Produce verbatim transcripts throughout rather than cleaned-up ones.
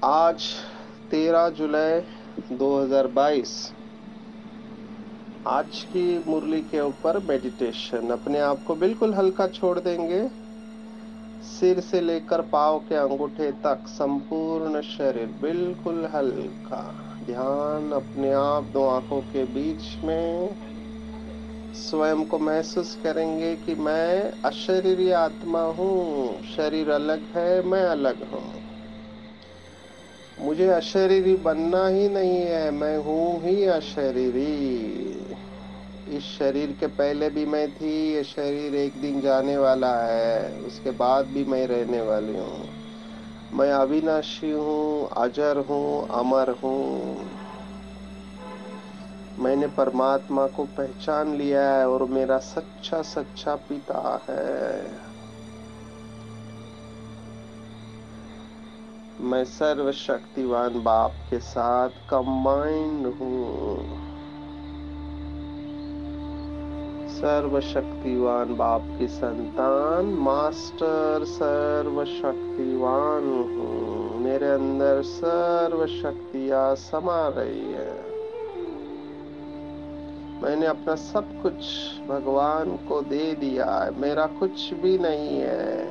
आज तेरह जुलाई दो हज़ार बाईस। आज की मुरली के ऊपर मेडिटेशन। अपने आप को बिल्कुल हल्का छोड़ देंगे। सिर से लेकर पाँव के अंगूठे तक संपूर्ण शरीर बिल्कुल हल्का। ध्यान अपने आप दो आंखों के बीच में। स्वयं को महसूस करेंगे कि मैं अशरीरी आत्मा हूँ। शरीर अलग है, मैं अलग हूँ। मुझे अशरीरी बनना ही नहीं है, मैं हूँ ही अशरीरी। इस शरीर के पहले भी मैं थी। ये शरीर एक दिन जाने वाला है, उसके बाद भी मैं रहने वाली हूँ। मैं अविनाशी हूँ, अजर हूँ, अमर हूँ। मैंने परमात्मा को पहचान लिया है और मेरा सच्चा सच्चा पिता है। मैं सर्वशक्तिवान बाप के साथ कंबाइंड हूँ। सर्वशक्तिवान बाप की संतान, मास्टर सर्वशक्तिवान हूँ। मेरे अंदर सर्व शक्तियाँ समा रही है। मैंने अपना सब कुछ भगवान को दे दिया है। मेरा कुछ भी नहीं है।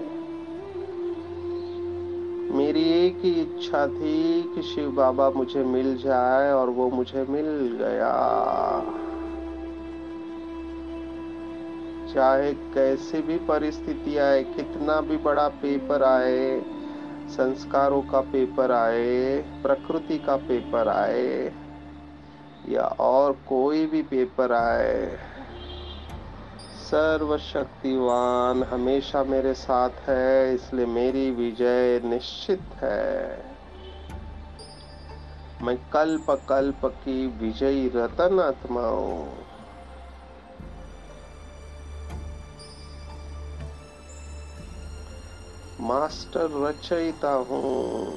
मेरी एक ही इच्छा थी कि शिव बाबा मुझे मिल जाए और वो मुझे मिल गया। चाहे कैसी भी परिस्थिति आए, कितना भी बड़ा पेपर आए, संस्कारों का पेपर आए, प्रकृति का पेपर आए या और कोई भी पेपर आए, सर्वशक्तिवान हमेशा मेरे साथ है। इसलिए मेरी विजय निश्चित है। मैं कल्प कल्प की विजयी रतन आत्मा हूँ। मास्टर रचयिता हूँ।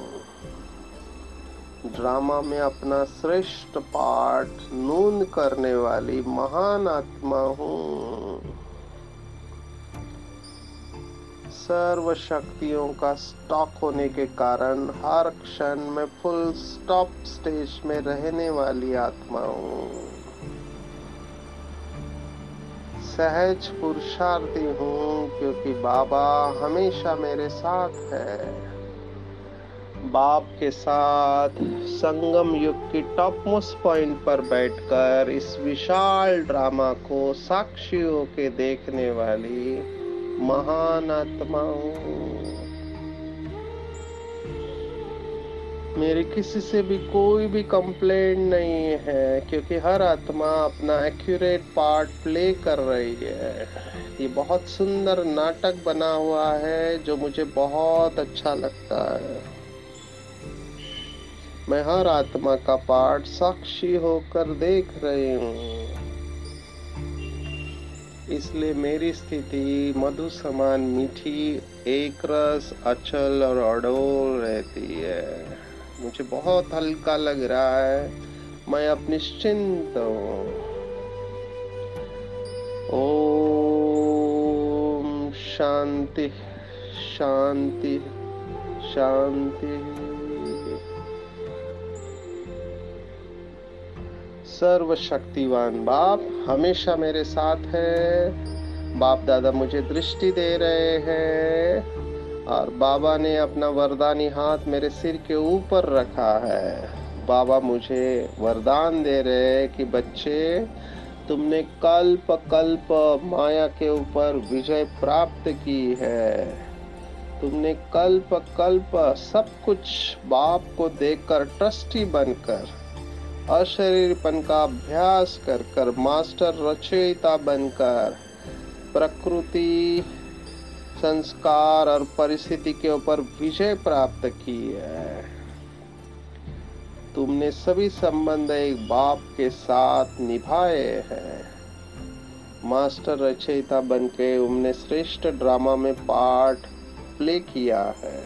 ड्रामा में अपना श्रेष्ठ पाठ नून करने वाली महान आत्मा हूँ। सर्व शक्तियों का स्टॉक होने के कारण हर क्षण में फुल स्टॉप स्टेज में रहने वाली आत्मा हूँ। सहज पुरुषार्थी हूँ क्योंकि बाबा हमेशा मेरे साथ है। बाप के साथ संगम युग की टॉप मोस्ट पॉइंट पर बैठकर इस विशाल ड्रामा को साक्षी होके देखने वाली महान आत्मा हूँ। मेरी किसी से भी कोई भी कंप्लेंट नहीं है क्योंकि हर आत्मा अपना एक्यूरेट पार्ट प्ले कर रही है। ये बहुत सुंदर नाटक बना हुआ है जो मुझे बहुत अच्छा लगता है। मैं हर आत्मा का पार्ट साक्षी होकर देख रही हूँ। इसलिए मेरी स्थिति मधु समान मीठी, एक रस, अचल और अडोल रहती है। मुझे बहुत हल्का लग रहा है। मैं अब निश्चिंत हूँ। ओम शांति शांति शांति। सर्वशक्तिवान बाप हमेशा मेरे साथ है। बाप दादा मुझे दृष्टि दे रहे हैं और बाबा ने अपना वरदानी हाथ मेरे सिर के ऊपर रखा है। बाबा मुझे वरदान दे रहे हैं कि बच्चे, तुमने कल्प कल्प माया के ऊपर विजय प्राप्त की है। तुमने कल्प कल्प सब कुछ बाप को देखकर ट्रस्टी बनकर, अशरीरपन का अभ्यास कर कर, मास्टर रचयिता बनकर प्रकृति, संस्कार और परिस्थिति के ऊपर विजय प्राप्त की है। तुमने सभी संबंध एक बाप के साथ निभाए हैं। मास्टर रचयिता बनके तुमने श्रेष्ठ ड्रामा में पार्ट प्ले किया है।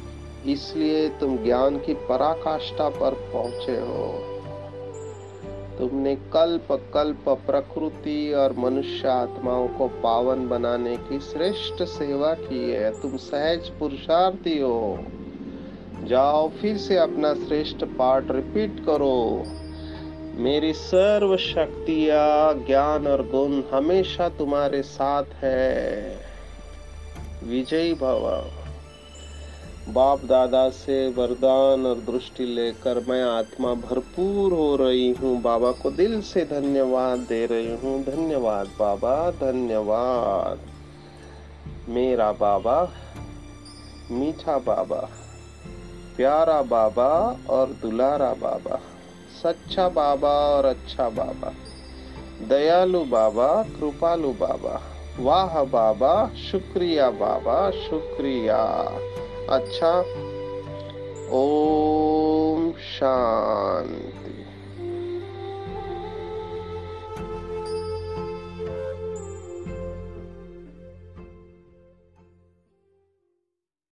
इसलिए तुम ज्ञान की पराकाष्ठा पर पहुंचे हो। तुमने कल्प कल्प प्रकृति और मनुष्य आत्माओं को पावन बनाने की श्रेष्ठ सेवा की है। तुम सहज पुरुषार्थी हो। जाओ फिर से अपना श्रेष्ठ पाठ रिपीट करो। मेरी सर्व शक्तियां, ज्ञान और गुण हमेशा तुम्हारे साथ है। विजयी भव। बाप दादा से वरदान और दृष्टि लेकर मैं आत्मा भरपूर हो रही हूँ। बाबा को दिल से धन्यवाद दे रही हूँ। धन्यवाद बाबा, धन्यवाद। मेरा बाबा, मीठा बाबा, प्यारा बाबा और दुलारा बाबा, सच्चा बाबा और अच्छा बाबा, दयालु बाबा, कृपालु बाबा, वाह बाबा, शुक्रिया बाबा, शुक्रिया। अच्छा, ओम शांति।